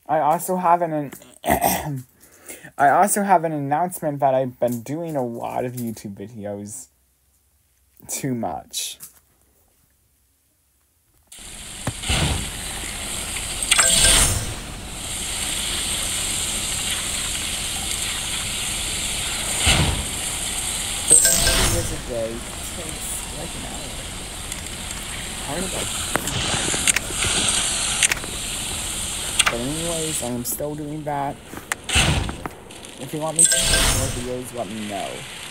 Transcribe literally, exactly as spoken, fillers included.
I also have an, an I also have an announcement that I've been doing a lot of YouTube videos too much. thirty videos a day takes like an hour. Probably like forty-five minutes. But anyways, I'm still doing that. If you want me to make more videos, let me know.